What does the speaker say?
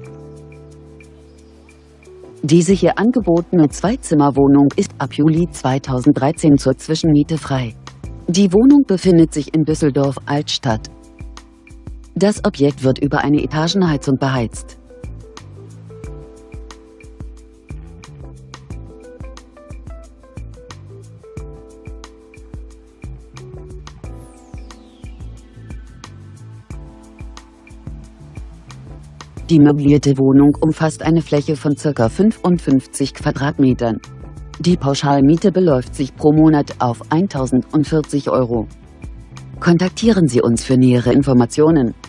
Diese hier angebotene Zweizimmerwohnung ist ab Juli 2013 zur Zwischenmiete frei. Die Wohnung befindet sich in Düsseldorf-Altstadt. Das Objekt wird über eine Etagenheizung beheizt. Die möblierte Wohnung umfasst eine Fläche von ca. 55 Quadratmetern. Die Pauschalmiete beläuft sich pro Monat auf 1.040 €. Kontaktieren Sie uns für nähere Informationen.